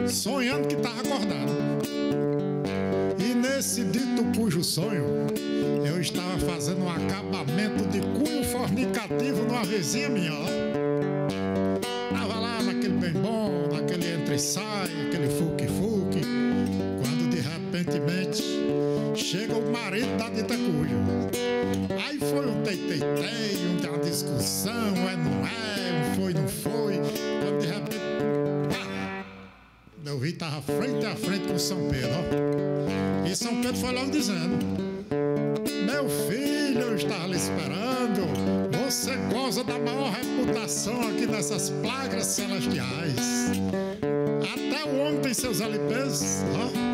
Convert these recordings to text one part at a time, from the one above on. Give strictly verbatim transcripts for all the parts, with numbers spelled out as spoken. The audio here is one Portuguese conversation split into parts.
sonhando que estava acordado. E nesse dito cujo sonho, eu estava fazendo um acabamento de cunho fornicativo numa vizinha minha, ó. Estava lá naquele bem bom, naquele entra e sai, aquele fuque-fuque, quando de repentemente chega o marido da dita cujo. Aí foi um tei-tei-tei, uma discussão, é não é, um foi não foi, quando de repente, pá, eu vi que estava frente a frente com São Pedro, ó. E São Pedro foi logo dizendo: meu filho, eu estava lhe esperando, você goza da maior reputação aqui nessas plagas celestiais. Até o homem tem seus L Ps, ó.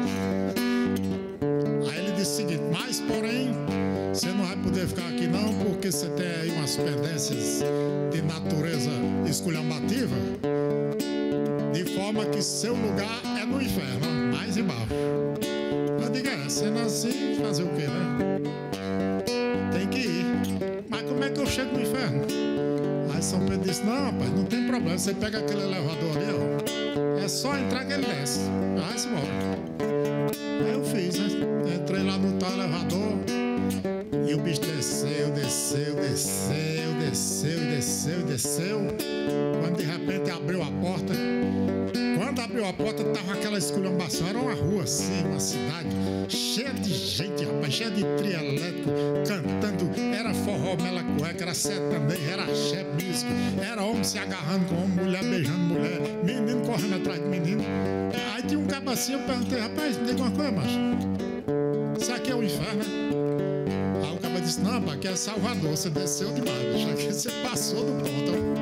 Aí ele disse o seguinte: mas porém, você não vai poder ficar aqui não, porque você tem aí umas pendências de natureza esculhambativa, de forma que seu lugar é no inferno, mais embaixo. Eu digo: é, sendo assim, fazer o quê, né? Tem que ir. Mas como é que eu chego no inferno? Aí São Pedro disse: não, rapaz, não tem problema, você pega aquele elevador ali, ó, é só entrar que ele desce. Vai se embora. Aí eu fiz, né? Entrei lá no tal elevador e o bicho desceu, desceu, desceu, desceu, desceu, desceu. Quando de repente abriu a porta, quando abriu a porta, tava aquela esculhambação. Era uma rua assim, uma cidade cheia de gente, rapaz, cheia de trio elétrico cantando. Era forró, mela cueca, era sertanejo, era axé, música, era homem se agarrando com homem, mulher beijando mulher, menino correndo atrás de menino. Aí tinha um cabacinho, eu perguntei: rapaz, me diga uma coisa, macho, isso aqui é o inferno, né? Aí o cara disse: não, rapaz, aqui é Salvador, você desceu demais, bicho, aqui você passou do ponto.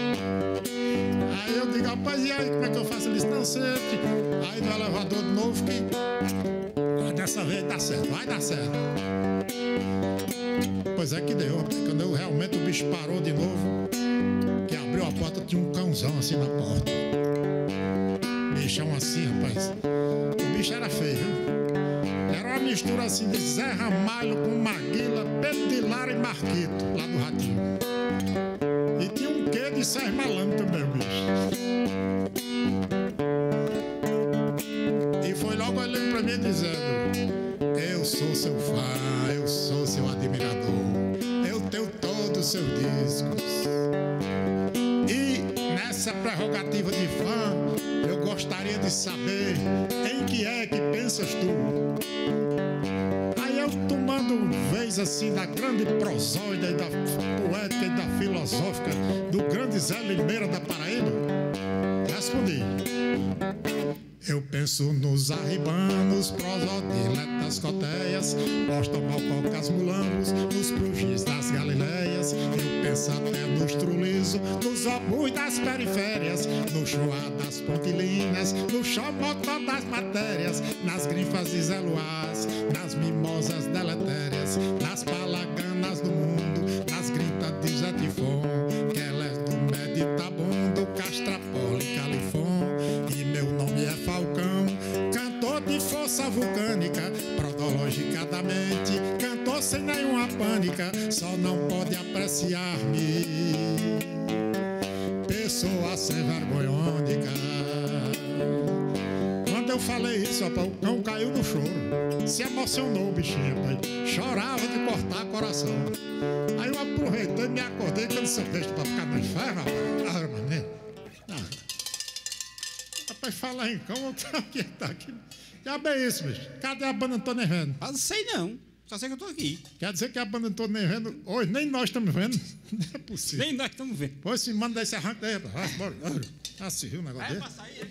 Aí eu digo: rapaz, e aí como é que eu faço? Ele disse: não, sente. Aí no elevador de novo, que ah, dessa vez dá certo, vai dar certo. Pois é que deu, rapaz. Quando eu, realmente o bicho parou de novo, que abriu a porta, tinha um cãozão assim na porta. Bichão assim, rapaz. O bicho era feio, viu? Era uma mistura assim de Zé Ramalho com Maguila, Pedro de Lara e Marquito, lá do Ratinho. E tinha um quê de Sérgio Malandro também, o bicho. E foi logo olhando pra mim dizendo: eu sou seu fã, eu sou seu admirador, eu tenho todos os seus discos. E nessa prerrogativa de fã, eu gostaria de saber em que é que pensas tu. Aí eu, tomando vez assim da grande prosóide, da poética e da filosófica do grande Zé Limeira da Paraíba, respondi: eu penso nos arribanos, prosodiletas, coteias, postomalcocas, mulambos, nos plugis das Galileias. Eu penso até nos trulisos, nos obus das periférias, no chuá das pontilíneas, no chomotó das matérias, nas grifas de Zé Luaz, nas mimosas deletérias, nas palaganas do mundo, nas gritas de Zé Tifon, que ela é do Meditabundo, Castrapoli, Califon. E meu nome é Falcão, cantor de força vulcânica, prodologicadamente, cantor sem nenhuma pânica, só não pode apreciar-me pessoa sem vergonhônica. Quando eu falei isso, rapaz, o cão caiu no choro, se emocionou o bichinho, rapaz, chorava de cortar o coração. Aí eu aproveitei e me acordei quando você fez pra ficar no inferno, rapaz. Ah, mané. Rapaz, falar em cão, aqui, tá aqui. Já bem isso, bicho. Cadê a banda Antônio Nevendo? Ah, não sei não. Só sei que eu tô aqui. Quer dizer que a banda Antônio Nevendo, hoje nem nós estamos vendo. Não é possível. Nem nós estamos vendo. Pois se manda esse arranque daí, rapaz. Vai, bora. Ah, se viu o negócio É dele? pra sair, é?